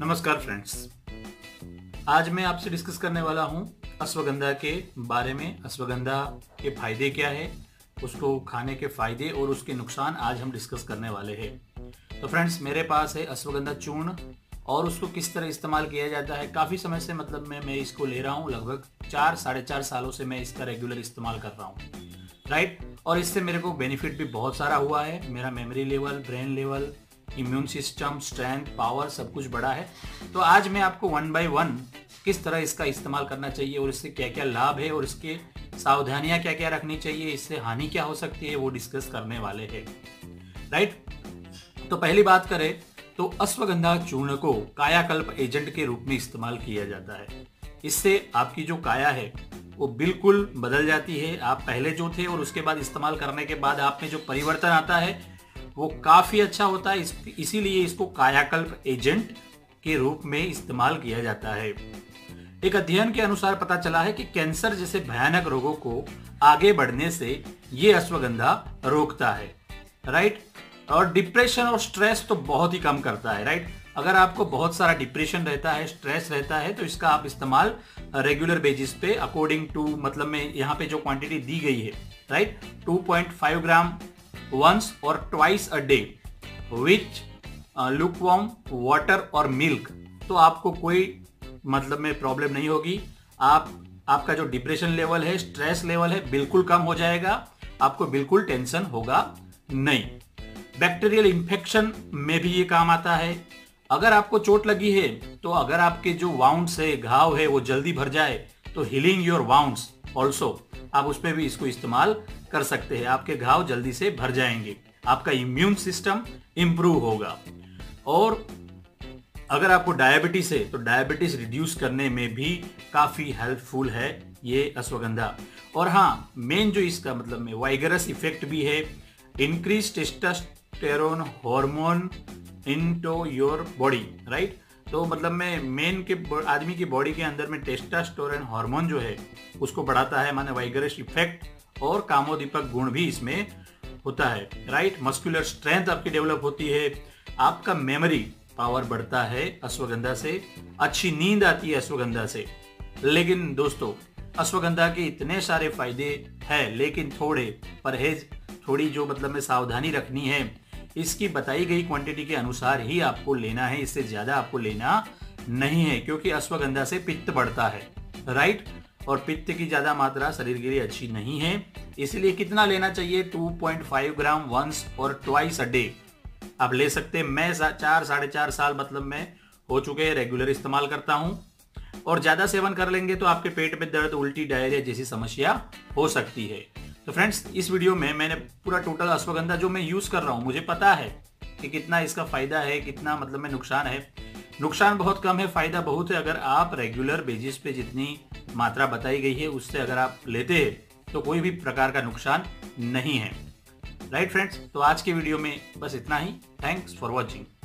नमस्कार फ्रेंड्स, आज मैं आपसे डिस्कस करने वाला हूं अश्वगंधा के बारे में। अश्वगंधा के फायदे क्या है, उसको खाने के फायदे और उसके नुकसान आज हम डिस्कस करने वाले हैं। तो फ्रेंड्स, मेरे पास है अश्वगंधा चूर्ण और उसको किस तरह इस्तेमाल किया जाता है। काफ़ी समय से मैं इसको ले रहा हूँ, लगभग 4-4.5 सालों से मैं इसका रेगुलर इस्तेमाल कर रहा हूँ, राइट। और इससे मेरे को बेनिफिट भी बहुत सारा हुआ है। मेरा memory level, brain level, immune system, strength, power सब कुछ बढ़ा है। तो आज मैं आपको 1 बाय 1 किस तरह इसका इस्तेमाल करना चाहिए और इससे क्या क्या लाभ है और इसके सावधानियां क्या क्या रखनी चाहिए, इससे हानि क्या हो सकती है, वो डिस्कस करने वाले हैं, राइट। तो पहली बात करें तो अश्वगंधा चूर्ण को कायाकल्प एजेंट के रूप में इस्तेमाल किया जाता है। इससे आपकी जो काया है वो बिल्कुल बदल जाती है। आप पहले जो थे और उसके बाद इस्तेमाल करने के बाद आप में जो परिवर्तन आता है वो काफी अच्छा होता है। इसीलिए इसको कायाकल्प एजेंट के रूप में इस्तेमाल किया जाता है। एक अध्ययन के अनुसार पता चला है कि कैंसर जैसे भयानक रोगों को आगे बढ़ने से ये अश्वगंधा रोकता है, राइट। और डिप्रेशन और स्ट्रेस तो बहुत ही कम करता है, राइट। अगर आपको बहुत सारा डिप्रेशन रहता है, स्ट्रेस रहता है, तो इसका आप इस्तेमाल रेगुलर बेसिस पे अकॉर्डिंग टू में यहाँ पे जो क्वांटिटी दी गई है, right, 2.5 gram once or twice a day with lukewarm water और milk, तो आपको कोई में प्रॉब्लम नहीं होगी। आपका जो डिप्रेशन लेवल है, स्ट्रेस लेवल है, बिल्कुल कम हो जाएगा। आपको बिल्कुल टेंशन होगा नहीं। बैक्टीरियल इंफेक्शन में भी ये काम आता है। अगर आपको चोट लगी है तो अगर आपके जो वाउंड्स है, घाव है, वो जल्दी भर जाए तो हीलिंग योर वाउंड्स ऑल्सो, आप उसमें भी इसको इस्तेमाल कर सकते हैं। आपके घाव जल्दी से भर जाएंगे, आपका इम्यून सिस्टम इंप्रूव होगा। और अगर आपको डायबिटीज है तो डायबिटीज रिड्यूस करने में भी काफी हेल्पफुल है ये अश्वगंधा। और हाँ, मेन जो इसका में वाइगरस इफेक्ट भी है। Increase testosterone hormone into your body, right. तो मेन के आदमी की बॉडी के अंदर में टेस्टोस्टेरोन हार्मोन जो है उसको बढ़ाता है, माने वाइगरस इफेक्ट और कामोदीपक गुण भी इसमें होता है, राइट। मस्कुलर स्ट्रेंथ आपकी डेवलप होती है। आपका मेमोरी पावर बढ़ता है अश्वगंधा से। अच्छी नींद आती है अश्वगंधा से। लेकिन दोस्तों, अश्वगंधा के इतने सारे फायदे हैं, लेकिन थोड़े परहेज, थोड़ी जो में सावधानी रखनी है। इसकी बताई गई क्वांटिटी के अनुसार ही आपको लेना है, इससे ज्यादा आपको लेना नहीं है, क्योंकि अश्वगंधा से पित्त बढ़ता है, राइट। और पित्त की ज्यादा मात्रा शरीर के लिए अच्छी नहीं है। इसलिए कितना लेना चाहिए? 2.5 ग्राम वंस और ट्वाइस अ डे आप ले सकते हैं। मैं 4-4.5 साल में हो चुके हैं, रेगुलर इस्तेमाल करता हूं। और ज्यादा सेवन कर लेंगे तो आपके पेट में दर्द, उल्टी, डायरिया जैसी समस्या हो सकती है। तो फ्रेंड्स, इस वीडियो में मैंने पूरा टोटल अश्वगंधा जो मैं यूज कर रहा हूं, मुझे पता है कि कितना इसका फायदा है, कितना में नुकसान है। नुकसान बहुत कम है, फायदा बहुत है। अगर आप रेगुलर बेसिस पे जितनी मात्रा बताई गई है उससे अगर आप लेते हैं तो कोई भी प्रकार का नुकसान नहीं है, राइट फ्रेंड्स। तो आज के वीडियो में बस इतना ही। Thanks for watching.